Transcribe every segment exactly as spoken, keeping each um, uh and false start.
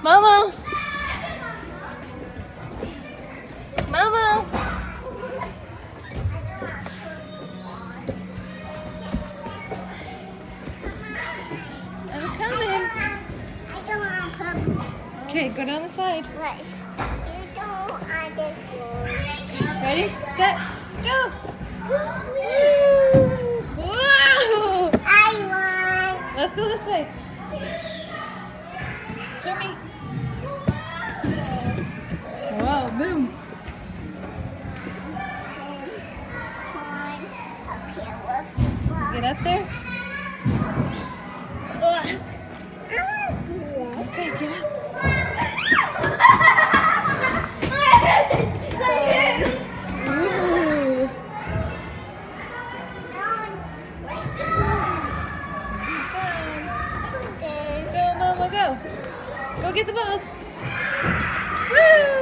Momo! Momo! I'm coming. I don't want purple. Okay, go down the slide. What? You don't understand. Ready, set, go! Whoa! I want. Let's go this way. Show me. Whoa, boom. Up here with the frog. Get up there. Ugh. Okay, get up. Ooh. Go, Mama, go. Go get the balls. Woo!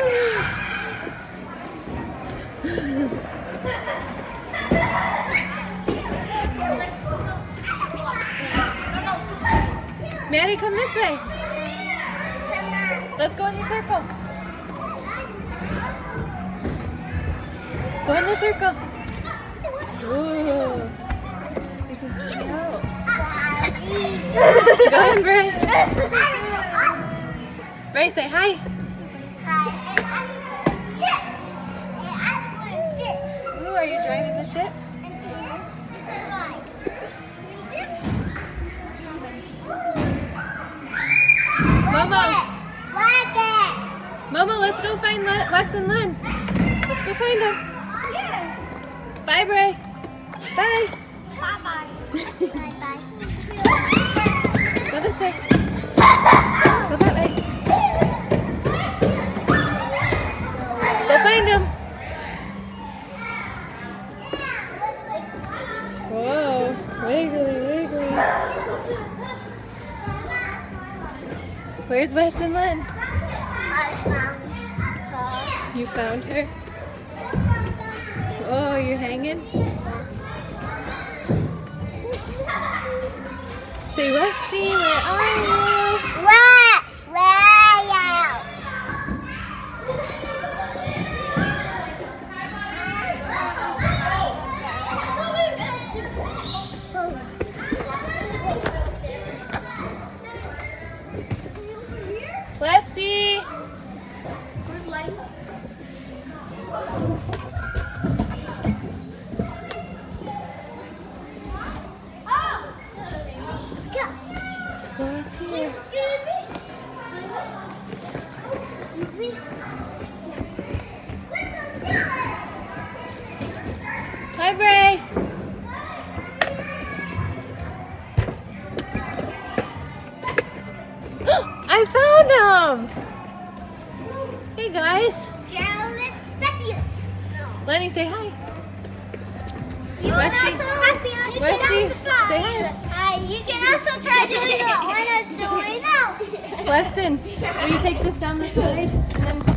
Maddie, come this way. Let's go in the circle. Go in the circle. Ooh. You can see out. Go in, Bray. Bray, say hi. Ooh, are you driving the ship? Momo. Momo, let's go find Le Les and Len. Let's go find them. Bye, Bray. Bye. Bye-bye. Bye-bye. Go this way. Go that way. Go find them. Whoa. Wiggly, wiggly. Where's Wes and Len? I found her. You found her? Oh, you're hanging? Say, Westy, where are you? Where? Where are you? Westy! Go up here. Excuse me. Hi, Bray. I found him. Hey, guys. Gallicephalus. Lenny, say hi. You can Westy. also, Westy, you say can hi. also, uh, you can also try doing what Lena's doing now. Weston, will you take this down the slide? And then